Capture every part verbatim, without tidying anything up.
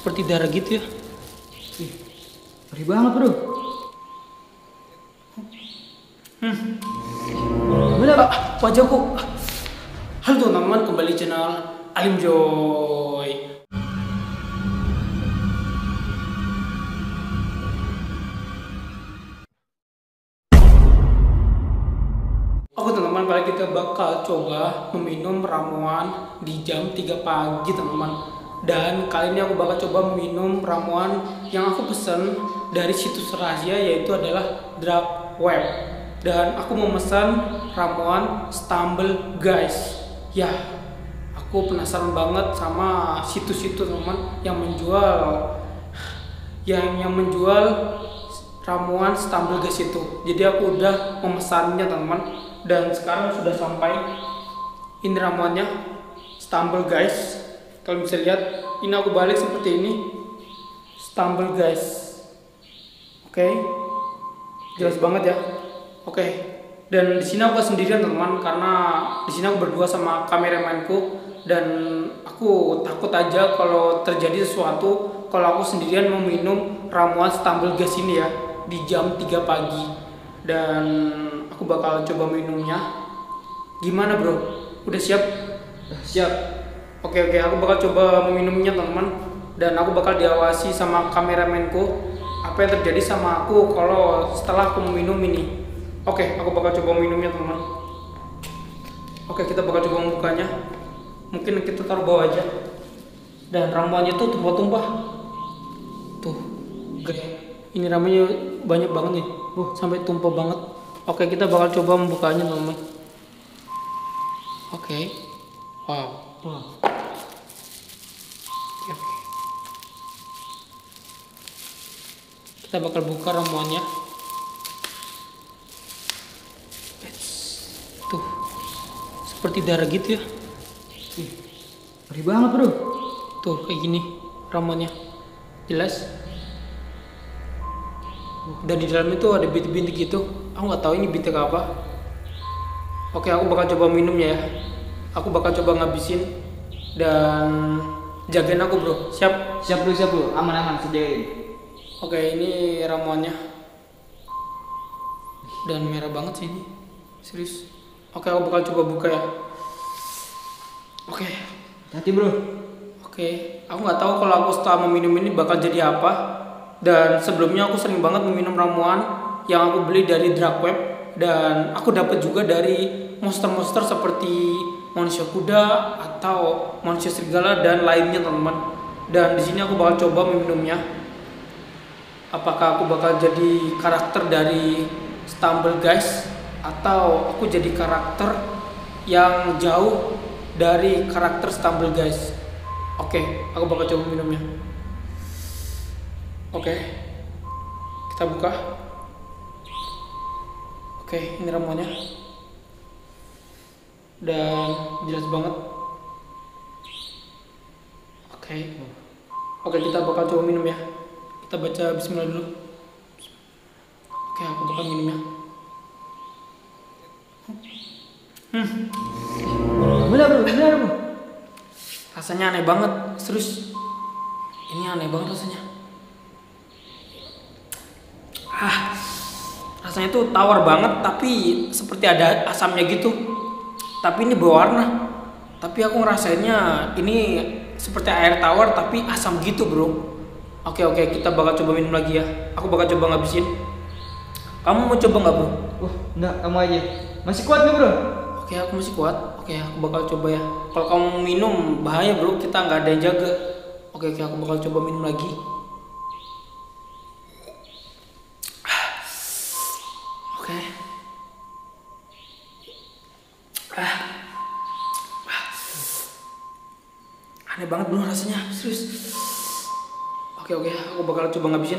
seperti darah gitu ya. Ih, ngeri banget bro. Hmm. Gimana pak? Wajahku. Halo teman-teman, kembali channel Alim Joy. Oke teman-teman, kali kita bakal coba meminum ramuan di jam tiga pagi teman-teman. Dan kali ini aku bakal coba minum ramuan yang aku pesen dari situs rahasia, yaitu adalah Dark Web. Dan aku memesan ramuan Stumble Guys. Ya, aku penasaran banget sama situs itu teman-teman yang menjual yang yang menjual ramuan Stumble Guys itu. Jadi aku udah memesannya teman-teman, dan sekarang sudah sampai. Ini ramuannya Stumble Guys. Kalau bisa lihat, ini aku balik seperti ini, Stumble Guys. Oke, jelas banget ya. Oke, dan di sini aku sendirian teman-teman, karena di sini aku berdua sama kameramanku, dan aku takut aja kalau terjadi sesuatu kalau aku sendirian meminum ramuan Stumble Guys ini ya di jam tiga pagi. Dan aku bakal coba minumnya. Gimana bro? Udah siap? Siap. Oke oke, aku bakal coba meminumnya teman-teman, dan aku bakal diawasi sama kameramenku apa yang terjadi sama aku kalau setelah aku meminum ini. Oke, aku bakal coba minumnya teman-teman. Oke, kita bakal coba membukanya. Mungkin kita taruh bawah aja. Dan ramuannya tuh tumpah-tumpah. Tuh, gede. Ini ramuannya banyak banget nih. Uh, sampai tumpah banget. Oke, kita bakal coba membukanya teman-teman. Oke. Wow. Wah. Oke, oke. Kita bakal buka ramuannya. Tuh, seperti darah gitu ya. Ih, ngeri banget bro. Tuh kayak gini ramuannya, jelas. Dan di dalam itu ada bintik-bintik gitu. Aku nggak tahu ini bintik apa. Oke, aku bakal coba minumnya ya. Aku bakal coba ngabisin, dan jagain aku bro. Siap? Siap bro, siap bro. Aman-aman, sediain. Oke, ini ramuannya. Dan merah banget sih ini. Serius. Oke, aku bakal coba buka ya. Oke. Hati bro. Oke, aku nggak tahu kalau aku setelah meminum ini bakal jadi apa. Dan sebelumnya aku sering banget meminum ramuan yang aku beli dari Dark Web, dan aku dapat juga dari monster-monster seperti manusia kuda atau manusia serigala dan lainnya teman-teman. Dan di sini aku bakal coba meminumnya. Apakah aku bakal jadi karakter dari Stumble Guys, atau aku jadi karakter yang jauh dari karakter Stumble Guys. Oke, aku bakal coba minumnya. Oke, kita buka. Oke, ini ramuannya. Dan jelas banget. Oke, oke, kita bakal coba minum ya. Kita baca bismillah dulu. Oke, aku bakal minumnya. Hmm. Gimana bro? Gimana bro? Rasanya aneh banget, serius. Ini aneh banget rasanya. Ah, rasanya tuh tawar banget, tapi seperti ada asamnya gitu. Tapi ini berwarna. Tapi aku ngerasainnya ini seperti air tawar tapi asam gitu bro. Oke oke, kita bakal coba minum lagi ya. Aku bakal coba ngabisin. Kamu mau coba nggak bro? Wah, enggak, kamu aja. Masih kuat nggak bro? Oke, aku masih kuat. Oke, aku bakal coba ya. Kalau kamu minum bahaya bro, kita nggak ada yang jaga. Oke oke, aku bakal coba minum lagi. Oke. Ah. Aneh banget bro rasanya, serius. Oke oke, aku bakal coba ngabisin.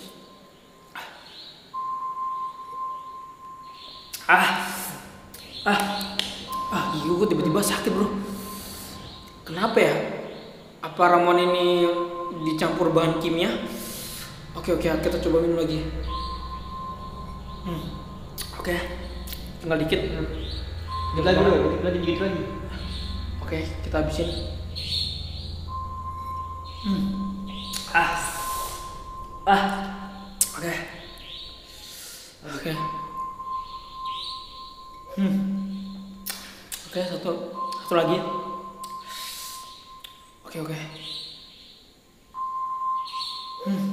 Ah, ah, ah, gigi gue tiba-tiba sakit bro. Kenapa ya? Apa ramuan ini dicampur bahan kimia? Oke oke, kita coba minum lagi. Hmm. Oke, tinggal dikit. Dikit lagi bro, dikit lagi, dikit lagi. Oke, kita habisin. Hmm. Ah. Ah. Oke. Oke. Hmm. Oke, satu satu lagi. Oke, oke. Hmm.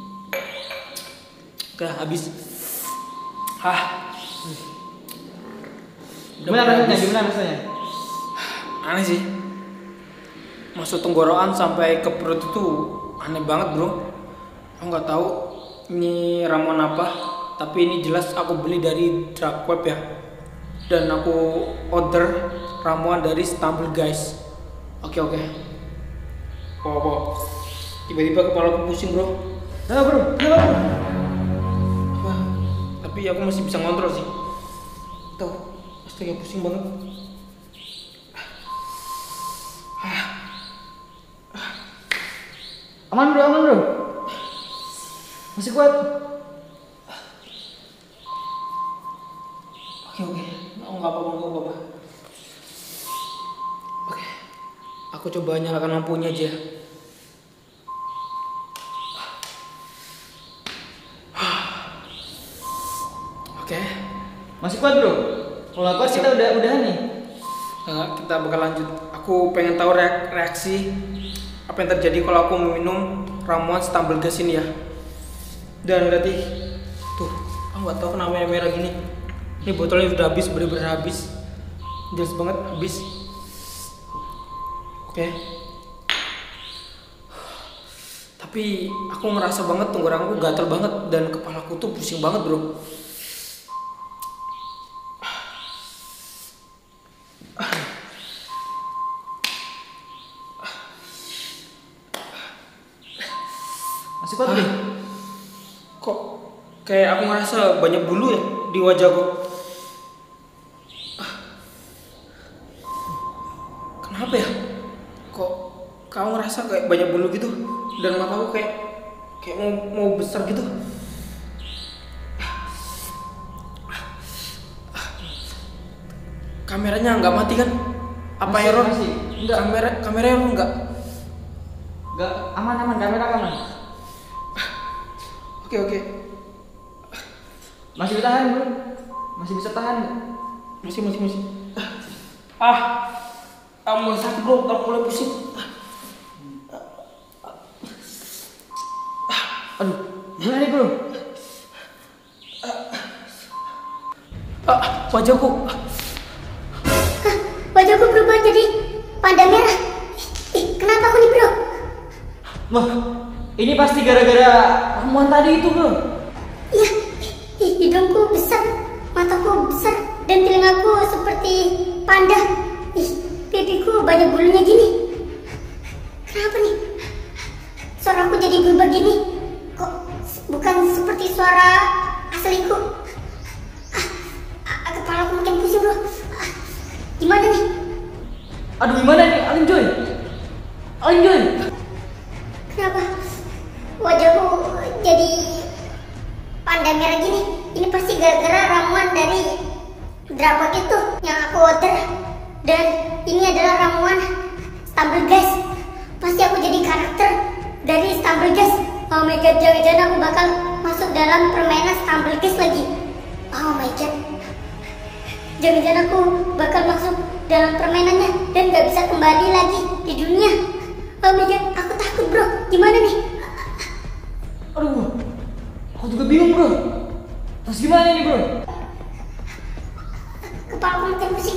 Oke, habis. Ah. Gimana rasanya? Gimana rasanya? Aneh sih. Masuk tenggorokan sampai ke perut itu aneh banget, bro. Aku nggak tahu ini ramuan apa, tapi ini jelas aku beli dari dark web ya. Dan aku order ramuan dari Stumble Guys. Oke, oke. Oh, oh. Tiba-tiba kepala aku pusing, bro. Nah, bro, kenapa? Wah, tapi aku masih bisa ngontrol sih. Tuh, astaga pusing banget. Aman bro, aman bro. Masih kuat. Oke, oke. Oh, nggak apa-apa, nggak apa-apa. Oke. Aku coba nyalakan lampunya aja. Oke. Masih kuat bro. Kalau nggak kuat kita udah udahan nih. Nah, kita bakal lanjut. Aku pengen tahu reak- reaksi apa yang terjadi kalau aku meminum ramuan Stumble Gas ini ya. Dan berarti tuh, aku nggak tahu kenapa merah gini. Ini botolnya udah habis, bener-bener habis. Jelas banget habis. Oke. Tapi aku ngerasa banget tenggorokanku gatel banget dan kepalaku tuh pusing banget, bro. Masih kuat bro. Kok kayak aku ngerasa banyak bulu ya di wajahku. Ah. Kenapa ya? Kok kamu ngerasa kayak banyak bulu gitu dan mataku kayak kayak mau mau besar gitu. Kameranya nggak mati kan? Apa Masih, error? masih. Enggak. Kamera kamera error nggak? Enggak, aman aman, kamera aman. Oke, oke. Masih bisa tahan bro. Masih bisa tahan. Masih masih masih. Ah. Ah, mulai sakit, bro. Ah, mulai pusing. Aduh, gimana nih bro? Ah, wajahku. Hah, wajahku berubah jadi panda merah. Ih, kenapa aku nih bro? Wah, ini pasti gara-gara ramuan tadi itu bro. Iya, ih, hidungku besar, mataku besar, dan telingaku seperti panda. Ih, pipiku banyak bulunya gini. Kenapa nih? Suaraku jadi berubah gini. Kok bukan seperti suara asliku? Ah, ah, kepalaku makin pusing bro. Ah, gimana nih? Aduh, gimana nih Alin Joy? Alin Joy. Kenapa wajahku jadi panda merah gini? Ini pasti gara-gara ramuan dari Drakot itu yang aku order. Dan ini adalah ramuan Stumble Guys. Pasti aku jadi karakter dari Stumble Guys. Oh my god, jangan-jangan aku bakal masuk dalam permainan Stumble Guys lagi. Oh my god, jangan-jangan aku bakal masuk dalam permainannya dan gak bisa kembali lagi di dunia. Oh my god, aku takut bro. Gimana nih? Aduh, aku juga bingung bro. Terus gimana nih bro? Kepala aku makin pusing.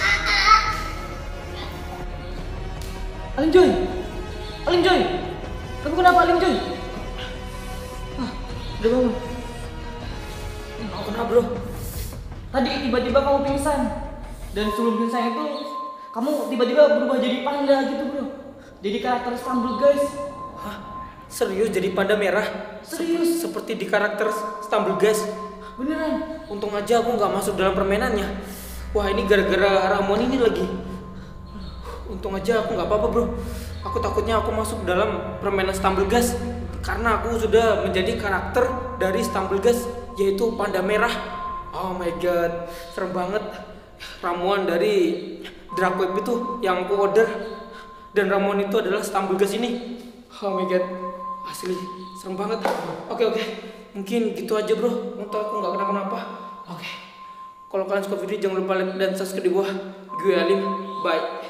Alin Joy, Alin Joy, kamu kenapa Alin Joy? Ah, udah bangun. Aku kenapa, bro? Tadi tiba-tiba kamu pingsan. Dan sebelum pingsan itu kamu tiba-tiba berubah jadi panda gitu bro. Jadi karakter Stumble Guys. Hah? Serius jadi panda merah? Serius. Sep- seperti di karakter Stumble Guys. Beneran. Untung aja aku nggak masuk dalam permainannya. Wah, ini gara-gara ramuan ini lagi. Untung aja aku nggak apa-apa, bro. Aku takutnya aku masuk dalam permainan Stumble Guys karena aku sudah menjadi karakter dari Stumble Guys, yaitu panda merah. Oh my god, serem banget. Ramuan dari Dark Web itu yang aku order, dan ramuan itu adalah Stumble Guys ini. Oh my god, Asli serem banget. Oke oke, mungkin gitu aja bro. Untuk aku nggak kenapa-napa. Oke. Kalau kalian suka video jangan lupa like dan subscribe di bawah. Gue Alim. Bye.